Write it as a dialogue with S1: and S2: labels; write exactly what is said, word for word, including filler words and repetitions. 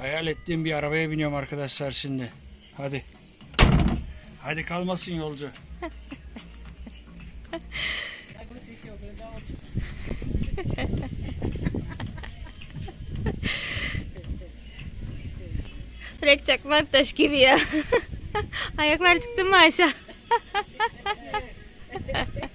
S1: Hayal ettiğim bir arabaya biniyorum arkadaşlar şimdi. Hadi. Hadi kalmasın yolcu.
S2: Direkt çakmak taş gibi ya. Ayaklar çıktı mı aşağı?